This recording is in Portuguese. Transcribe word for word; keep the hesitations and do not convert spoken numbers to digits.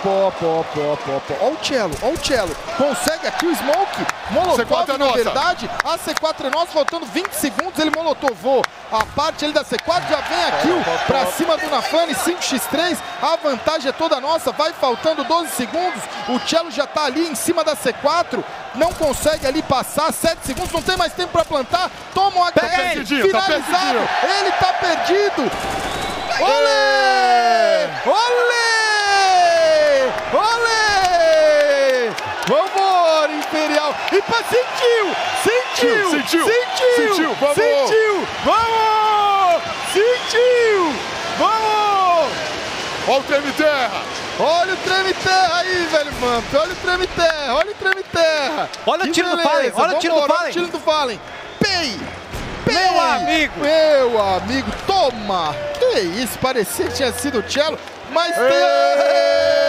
pó, pó, pó, pó, pó. Ó o Cello, ó o Cello. Consegue aqui o Smoke. Molotov, na verdade. A C quatro é nossa, faltando vinte segundos. Ele molotovou a parte ali da C quatro. Já vem a kill pra cima do Nafane, cinco contra três. A vantagem é toda nossa. Vai faltando doze segundos. O Cello já tá ali em cima da C quatro. Não consegue ali passar. sete segundos. Não tem mais tempo pra plantar. Toma o H P. Finalizado. Tá ele tá perdido. Olê! Olê! Olê! Vamos, Imperial! E pra sentiu! Sentiu! Sentiu! Sentiu! Sentiu! Vamos! Sentiu! Vamos! Sentiu! Vamos! Olha o treme terra! Olha o treme terra aí, velho, mano! Olha o treme terra! Olha o treme terra! Olha o tiro do Fallen! Olha o tiro do Fallen! Olha o tiro do Fallen! Pei! Meu amigo! Meu amigo, toma! Que isso, parecia que tinha sido o Cello, mas tem...